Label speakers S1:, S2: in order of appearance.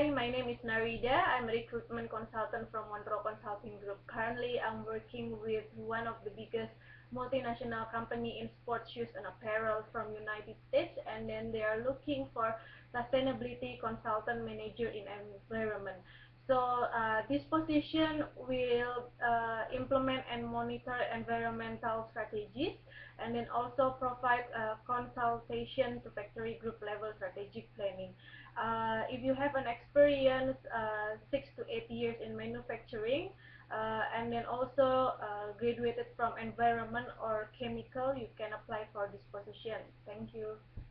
S1: Hi, my name is Narida. I'm a recruitment consultant from Monroe Consulting Group. Currently, I'm working with one of the biggest multinational company in sports shoes and apparel from United States, and then they are looking for sustainability consultant manager in environment. So this position will implement and monitor environmental strategies, and then also provide consultation to factory group level strategic planning. If you have an experience 6 to 8 years in manufacturing, and then also graduated from environment or chemical, you can apply for this position. Thank you.